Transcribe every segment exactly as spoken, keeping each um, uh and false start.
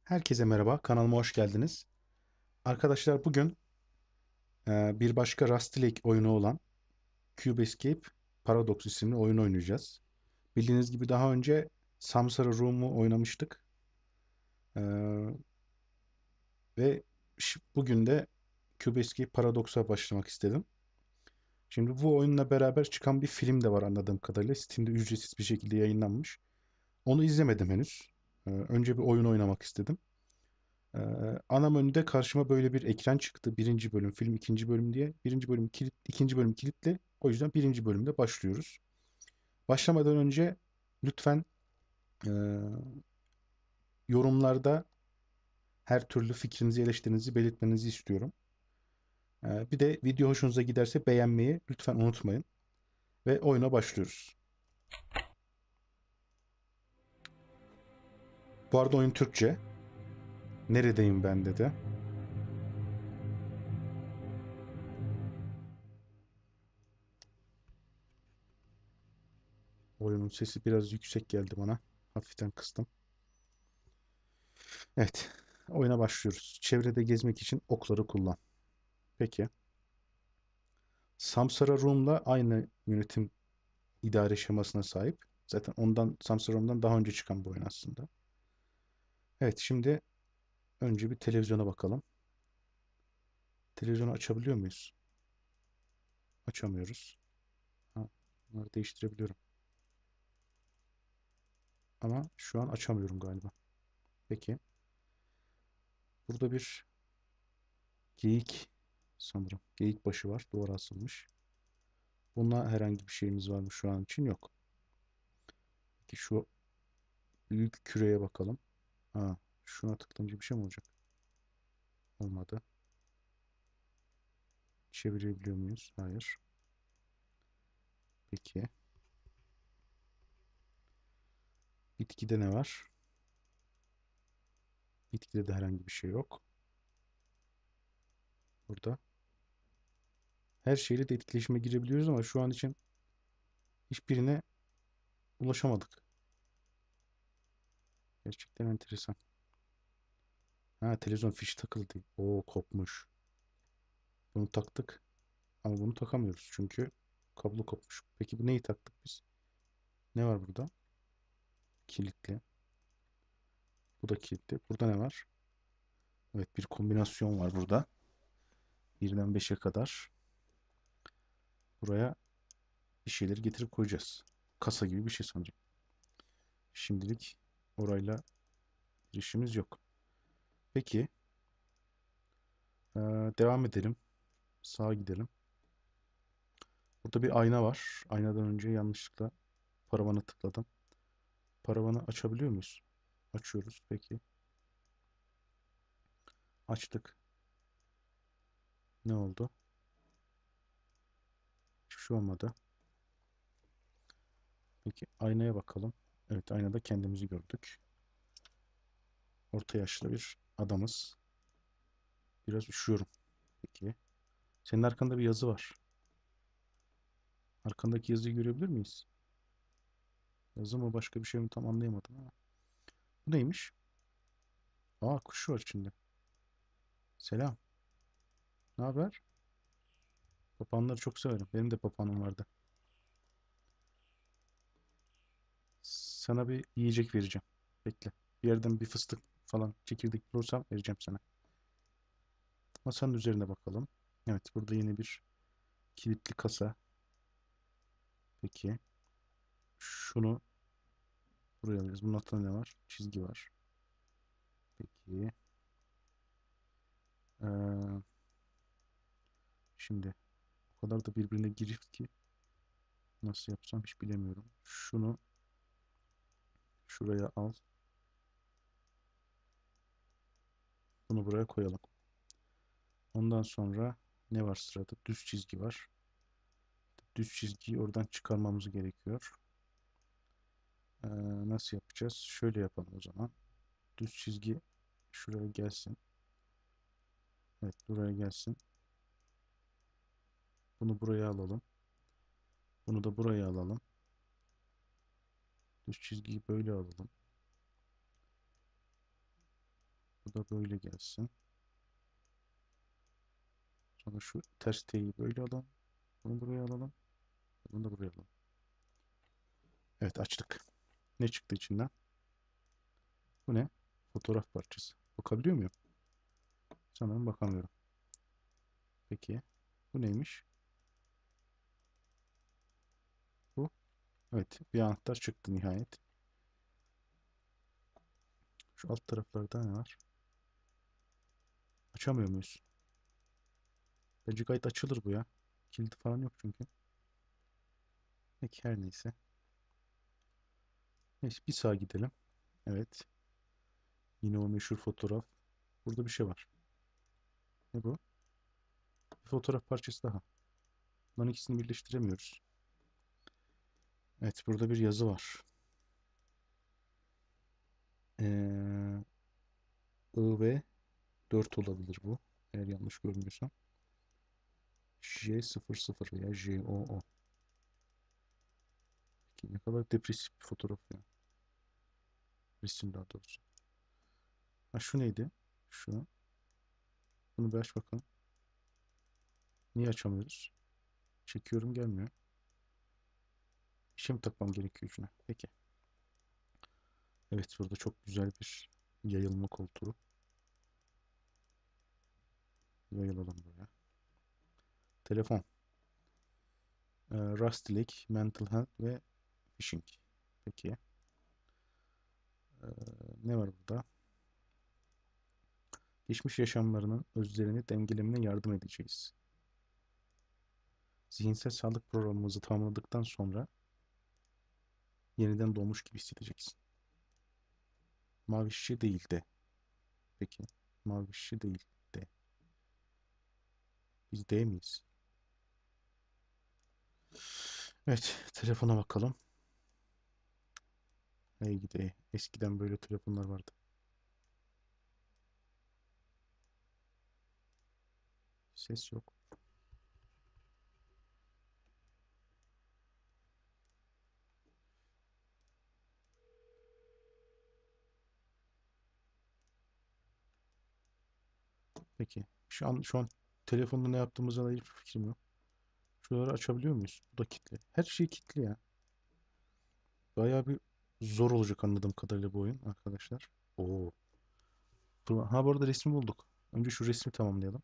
Herkese merhaba, kanalıma hoş geldiniz. Arkadaşlar bugün e, bir başka Rust Lake oyunu olan Cube Escape Paradox isimli oyun oynayacağız. Bildiğiniz gibi daha önce Samsara Room'u oynamıştık. E, ve ş- bugün de Cube Escape Paradox'a başlamak istedim. Şimdi bu oyunla beraber çıkan bir film de var anladığım kadarıyla. Steam'de ücretsiz bir şekilde yayınlanmış. Onu izlemedim henüz. E, önce bir oyun oynamak istedim. Ee, ana menüde karşıma böyle bir ekran çıktı. Birinci bölüm, film ikinci bölüm diye. Birinci bölüm kilit, ikinci bölüm kilitli. O yüzden birinci bölümde başlıyoruz. Başlamadan önce lütfen e, yorumlarda her türlü fikrinizi, eleştirinizi belirtmenizi istiyorum. E, bir de video hoşunuza giderse beğenmeyi lütfen unutmayın. Ve oyuna başlıyoruz. Bu arada oyun Türkçe. Neredeyim ben dedi. Oyunun sesi biraz yüksek geldi bana. Hafiften kıstım. Evet. Oyuna başlıyoruz. Çevrede gezmek için okları kullan. Peki. Samsara Room'la aynı yönetim idare şemasına sahip. Zaten ondan Samsara Room'dan daha önce çıkan bu oyun aslında. Evet, şimdi önce bir televizyona bakalım. Televizyonu açabiliyor muyuz? Açamıyoruz. Ha, bunları değiştirebiliyorum. Ama şu an açamıyorum galiba. Peki. Burada bir geyik sanırım. Geyik başı var. Duvara asılmış. Buna herhangi bir şeyimiz var mı şu an için? Yok. Peki şu büyük küreye bakalım. Ha, şuna tıklayınca bir şey mi olacak? Olmadı. Çevirebiliyor muyuz? Hayır. Peki. Bitkide ne var? Bitkide de herhangi bir şey yok. Burada. Her şeyle de etkileşime girebiliyoruz ama şu an için hiçbirine ulaşamadık. Gerçekten enteresan. Ha, televizyon fişi takılı değil. Oo, kopmuş. Bunu taktık ama bunu takamıyoruz çünkü kablo kopmuş. Peki bu neyi taktık biz? Ne var burada? Kilitli. Bu da kilitli. Burada ne var? Evet, bir kombinasyon var burada. birden beşe kadar. Buraya bir şeyleri getirip koyacağız. Kasa gibi bir şey sanırım. Şimdilik orayla bir işimiz yok. Peki. Ee, devam edelim. Sağa gidelim. Burada bir ayna var. Aynadan önce yanlışlıkla paravanı tıkladım. Paravanı açabiliyor muyuz? Açıyoruz. Peki. Açtık. Ne oldu? Hiçbir şey olmadı. Peki aynaya bakalım. Evet, aynada kendimizi gördük. Orta yaşlı bir adamız. Biraz üşüyorum. Peki. Senin arkanda bir yazı var. Arkandaki yazıyı görebilir miyiz? Yazı mı başka bir şey mi tam anlayamadım ama. Bu neymiş? Aa, kuş var içinde. Selam. Ne haber? Papağanları çok severim. Benim de papağanım vardı. Sana bir yiyecek vereceğim. Bekle. Bir yerden bir fıstık falan çekirdek bulursam vereceğim sana. Masanın üzerine bakalım. Evet, burada yine bir kilitli kasa. Peki. Şunu buraya alıyoruz. Bunun altında ne var? Çizgi var. Peki. Ee, şimdi o kadar da birbirine girift ki nasıl yapsam hiç bilemiyorum. Şunu şuraya al. Bunu buraya koyalım. Ondan sonra ne var sırada? Düz çizgi var. Düz çizgiyi oradan çıkarmamız gerekiyor. Ee, nasıl yapacağız? Şöyle yapalım o zaman. Düz çizgi şuraya gelsin. Evet, buraya gelsin. Bunu buraya alalım. Bunu da buraya alalım. Düz çizgiyi böyle alalım. da böyle gelsin. Sonra şu ters T'yi böyle alalım. Bunu buraya alalım. Bunu da buraya alalım. Evet, açtık. Ne çıktı içinden? Bu ne? Fotoğraf parçası. Bakabiliyor muyum? Sanırım bakamıyorum. Peki. Bu neymiş? Bu. Evet. Bir anahtar çıktı nihayet. Şu alt taraflarda ne var? Açamıyor muyuz? Bence gayet açılır bu ya. Kilidi falan yok çünkü. Peki, her neyse. Neyse, bir sağa gidelim. Evet. Yine o meşhur fotoğraf. Burada bir şey var. Ne bu? Bir fotoğraf parçası daha. Bunların ikisini birleştiremiyoruz. Evet, burada bir yazı var. Ee, I ve dört olabilir bu. Eğer yanlış görmüyorsam. J sıfır sıfır veya J O O. Peki, ne kadar depresif bir fotoğraf ya. Resim daha doğrusu. Ha, şu neydi? Şu. Bunu bir aç bakalım. Niye açamıyoruz? Çekiyorum, gelmiyor. Bir şey mi takmam gerekiyor ucuna? Peki. Evet, burada çok güzel bir yayılma koltuğu. Yayılalım buraya. Telefon. Ee, Rusty Lake, Mental Health ve Phishing. Peki. Ee, ne var burada? Geçmiş yaşamlarının özlerini dengelemene yardım edeceğiz. Zihinsel sağlık programımızı tamamladıktan sonra yeniden doğmuş gibi hissedeceksin. Mavi şişe değil de. Peki. Mavi şişe değil de. Biz D miyiz? Evet. Telefona bakalım. Hey gidi. Eskiden böyle telefonlar vardı. Ses yok. Peki. Şu an şu an telefonda ne yaptığımıza dair bir fikrim yok. Şuraları açabiliyor muyuz? Bu da kilitli. Her şey kilitli ya. Bayağı bir zor olacak anladığım kadarıyla bu oyun arkadaşlar. Oo. Ha, bu arada resmi bulduk. Önce şu resmi tamamlayalım.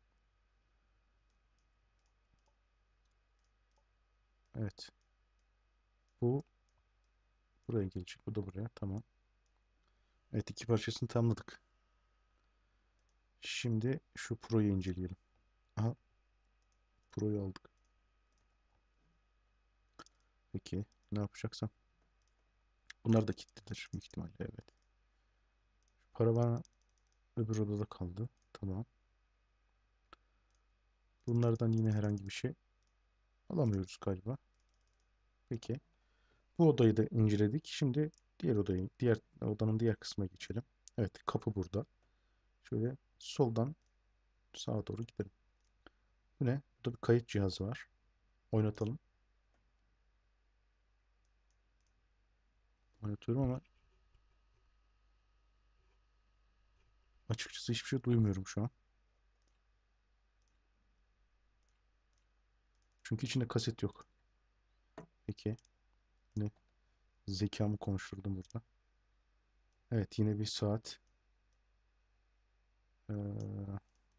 Evet. Bu buraya gelecek. Bu da buraya. Tamam. Evet, iki parçasını tamamladık. Şimdi şu Pro'yu inceleyelim. Aha, Pro'yu aldık. Peki. Ne yapacaksam? Bunlar da kilitlidir büyük ihtimalle. Evet. Para bana öbür odada kaldı. Tamam. Bunlardan yine herhangi bir şey alamıyoruz galiba. Peki. Bu odayı da inceledik. Şimdi diğer odayı, diğer odanın diğer kısmına geçelim. Evet, kapı burada. Şöyle soldan sağa doğru gidelim. Bu ne? Burada bir kayıt cihazı var. Oynatalım. Oynatıyorum ama açıkçası hiçbir şey duymuyorum şu an. Çünkü içinde kaset yok. Peki. Ne? Zekamı konuşturdum burada. Evet, yine bir saat. Ee,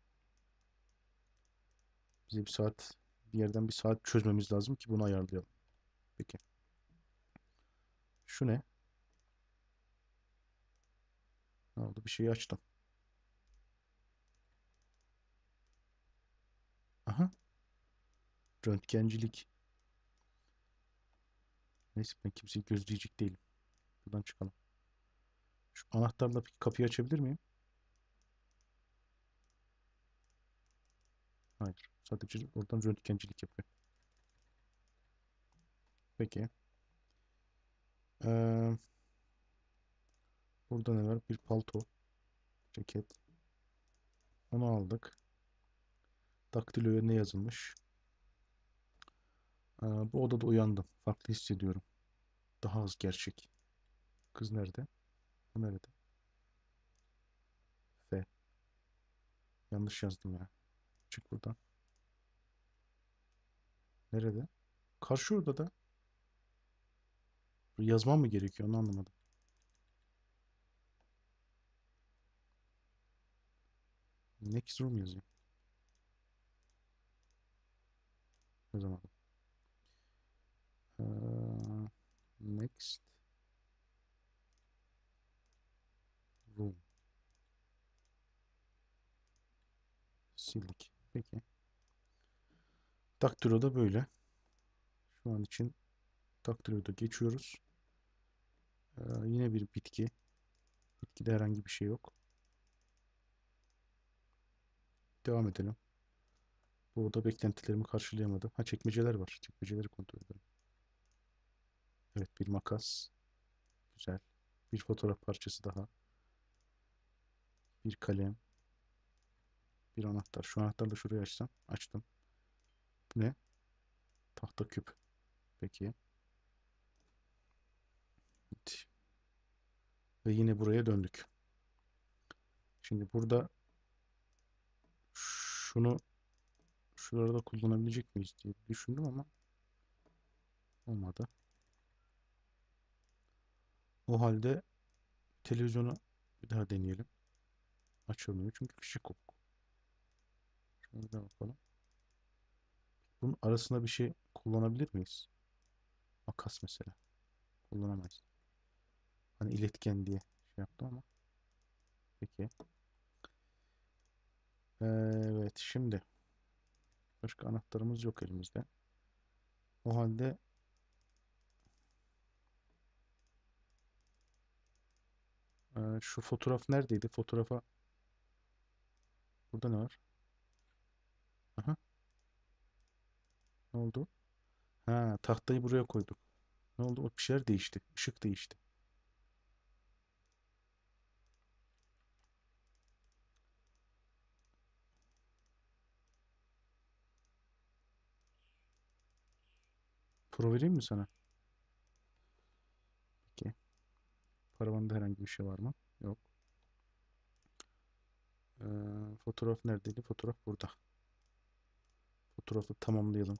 bize bir saat, bir yerden bir saat çözmemiz lazım ki bunu ayarlayalım. Peki. Şu ne? Ne oldu? Bir şeyi açtım. Aha. Röntgencilik. Neyse, ben kimseyi gözleyecek değilim. Buradan çıkalım. Şu anahtarla peki kapıyı açabilir miyim? Hayır. Sadece oradan röntgencilik yapıyor. Peki. Ee, burada ne var? Bir palto. Ceket. Onu aldık. Daktiloya ne yazılmış? Ee, bu odada uyandım. Farklı hissediyorum. Daha az gerçek. Kız nerede? Bu nerede? Yanlış yazdım ya. Çık buradan. Nerede? Karşı odada. Yazmam mı gerekiyor? Onu anlamadım. Next room yazıyor. Yazamadım. Ee, next room. Sildik. Peki. Daktilo da böyle. Şu an için Daktilo'da geçiyoruz. Ee, yine bir bitki. Bitkide herhangi bir şey yok. Devam edelim. Bu oda beklentilerimi karşılayamadı. Ha, çekmeceler var. Çekmeceleri kontrol edelim. Evet, bir makas. Güzel. Bir fotoğraf parçası daha. Bir kalem. Bir anahtar. Şu anahtarla şurayı açsam. Açtım. Bu ne? Tahta küp. Peki. Evet. Ve yine buraya döndük. Şimdi burada şunu şuralarda kullanabilecek miyiz diye düşündüm ama olmadı. O halde televizyonu bir daha deneyelim. Açılmıyor çünkü fişi kopuk. Şöyle de bakalım. Bunun arasında bir şey kullanabilir miyiz? Makas mesela. Kullanamayız. Hani iletken diye şey yaptım ama. Peki. Evet, şimdi başka anahtarımız yok elimizde. O halde e, şu fotoğraf neredeydi? Fotoğrafa burada ne var? Aha, ne oldu? Ha, tahtayı buraya koyduk. Ne oldu? O bir şeyler değişti. Işık değişti. Pro vereyim mi sana? Peki. Paravanda herhangi bir şey var mı? Yok. Ee, fotoğraf neredeydi? Fotoğraf burada. Fotoğrafı tamamlayalım.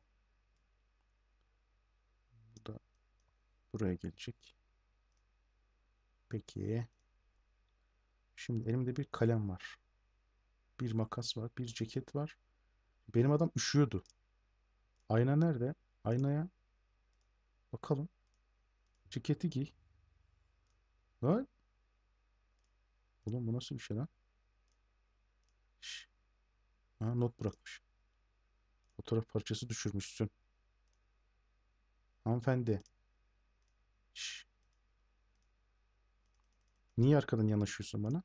Bu da buraya gelecek. Peki. Şimdi elimde bir kalem var. Bir makas var. Bir ceket var. Benim adam üşüyordu. Ayna nerede? Aynaya bakalım. Ceketi giy. Lan. Oğlum, bu nasıl bir şey lan? Şş. Ha, not bırakmış. Fotoğraf parçası düşürmüşsün. Hanımefendi. Şş. Niye arkadan yanaşıyorsun bana?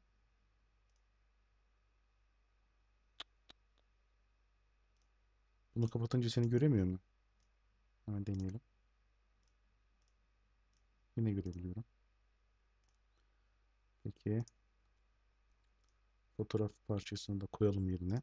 Bunu kapatınca seni göremiyor mu? Hemen deneyelim. Yine görebiliyorum. Peki. Fotoğraf parçasını da koyalım yerine.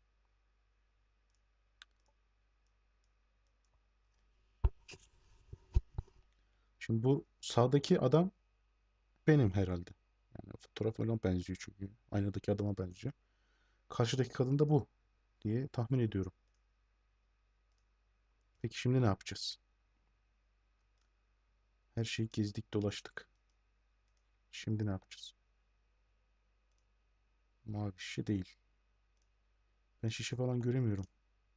Şimdi bu sağdaki adam benim herhalde. Yani fotoğraf öyle benziyor çünkü. Aynadaki adama benziyor. Karşıdaki kadın da bu diye tahmin ediyorum. Peki şimdi ne yapacağız? Her şeyi gezdik dolaştık. Şimdi ne yapacağız? Mavi şişe değil. Ben şişe falan göremiyorum.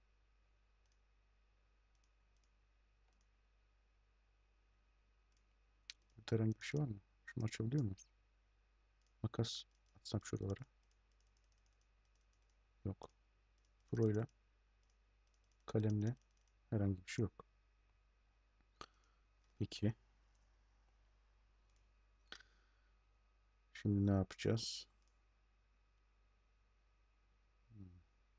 Burada herhangi bir şey var mı? Şunu açabiliyor muyuz? Makas atsam şuralara. Yok. Proyla, kalemle herhangi bir şey yok. Peki. Şimdi ne yapacağız? Hmm.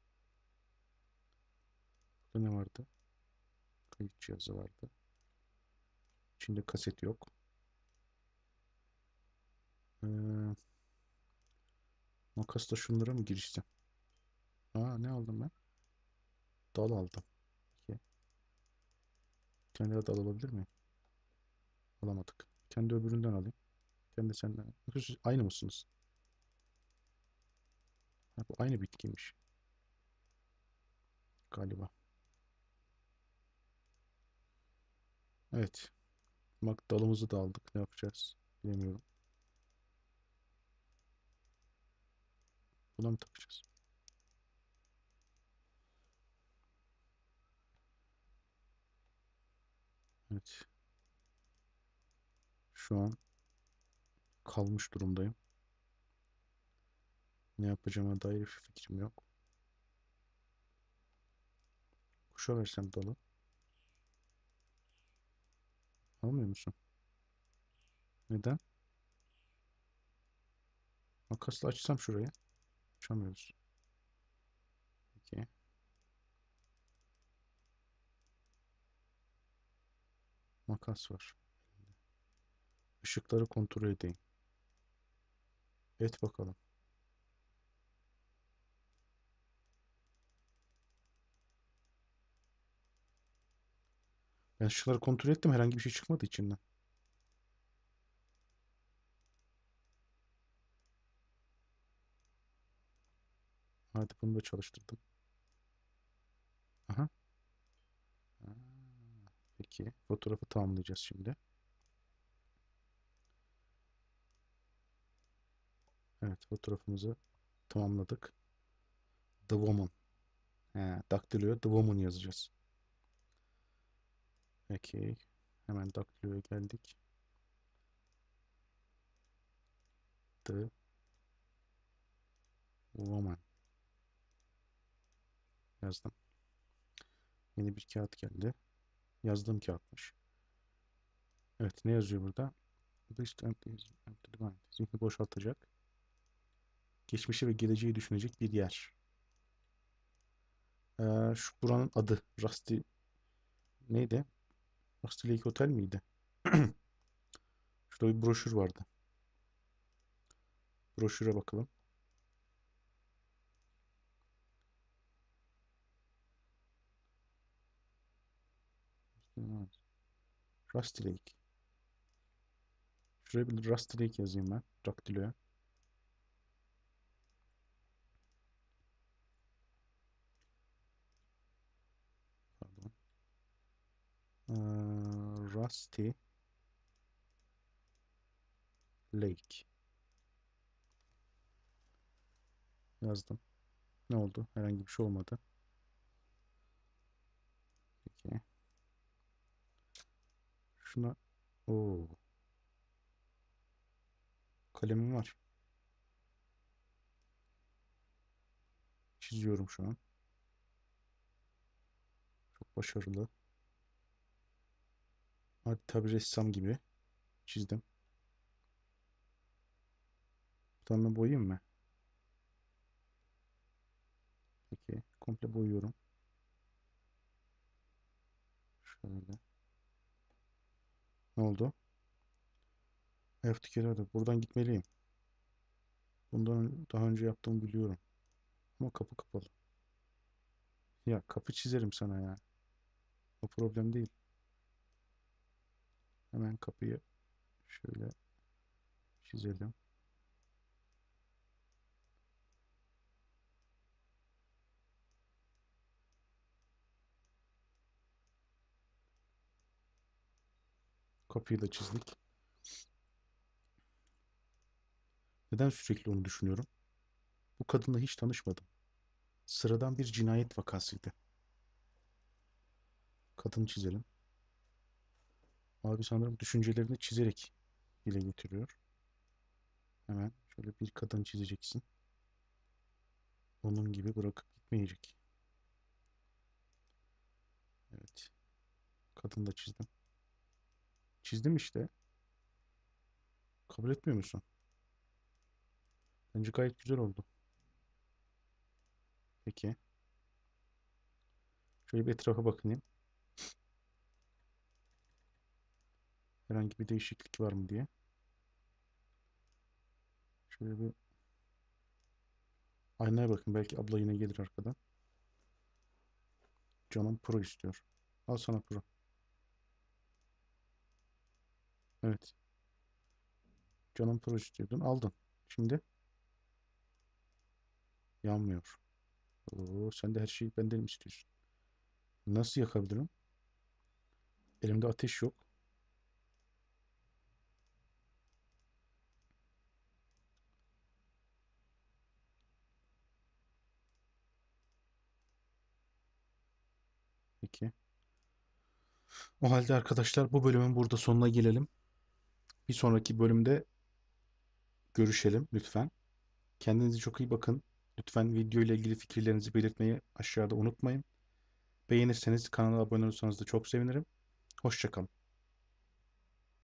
Burada ne vardı? Kayıt cihazı vardı. İçinde kaset yok. Ee, makasla şunlara mı girişsem? Aa, ne aldım ben? Dal aldım. Peki. Bir tane daha dal alabilir miyim? Alamadık. Kendi öbüründen alayım. Kendi senden. Yoksa siz aynı mısınız? Ha, bu aynı bitkiymiş galiba. Evet. Bak dalımızı da aldık. Ne yapacağız? Bilemiyorum. Buna mı takacağız? Evet. Şu an kalmış durumdayım. Ne yapacağıma dair bir fikrim yok. Kuşa versem dalı. Almıyor musun? Neden? Makasla açsam şurayı. Açamıyoruz. Peki. Makas var. Işıkları kontrol edeyim. Et bakalım. Ben ışıkları kontrol ettim. Herhangi bir şey çıkmadı içinden. Hadi bunu da çalıştırdım. Aha. Ha, peki. Fotoğrafı tamamlayacağız şimdi. Evet. Fotoğrafımızı tamamladık. The Woman. He, daktiloya The Woman yazacağız. Peki. Hemen daktiloya geldik. The Woman yazdım. Yeni bir kağıt geldi. Yazdığım kağıtmış. Evet. Ne yazıyor burada? This empty is empty divine. Zihni boşaltacak. Geçmişi ve geleceği düşünecek bir yer. Ee, şu buranın adı. Rusty neydi? Rusty Lake Hotel miydi? Şurada bir broşür vardı. Broşüre bakalım. Rusty Lake. Şuraya bir Rusty Lake yazayım ben. Daktiloya. Pardon. Ee, Rusty Lake. Yazdım. Ne oldu? Herhangi bir şey olmadı. Peki. Şuna. Oo, kalemim var. Çiziyorum şu an. Çok başarılı. Hadi tabii ressam gibi çizdim. Bir tane boyayayım mı? Peki. Komple boyuyorum. Şöyle. Ne oldu? Have to get out of- Buradan gitmeliyim. Bundan daha önce yaptığımı biliyorum. Ama kapı kapalı. Ya kapı çizerim sana ya. O problem değil. Hemen kapıyı şöyle çizelim. Kapıyı da çizdik. Neden sürekli onu düşünüyorum? Bu kadınla hiç tanışmadım. Sıradan bir cinayet vakasıydı. Kadını çizelim. Abi sanırım düşüncelerini çizerek dile getiriyor. Hemen şöyle bir kadın çizeceksin. Onun gibi bırakıp gitmeyecek. Evet. Kadını da çizdim. Çizdim işte. Kabul etmiyor musun? Bence gayet güzel oldu. Peki. Şöyle bir etrafa bakayım. Herhangi bir değişiklik var mı diye. Şöyle bir aynaya bakın. Belki abla yine gelir arkadan. Canım pro istiyor. Al sana pro. Evet. Canım pro istiyordun. Aldın. Şimdi Yanmıyor. Oo, sen de her şeyi benden mi istiyorsun? Nasıl yakabilirim? Elimde ateş yok. Peki. O halde arkadaşlar bu bölümün burada sonuna gelelim. Bir sonraki bölümde görüşelim lütfen. Kendinize çok iyi bakın. Lütfen video ile ilgili fikirlerinizi belirtmeyi aşağıda unutmayın. Beğenirseniz kanala abone olursanız da çok sevinirim. Hoşça kalın.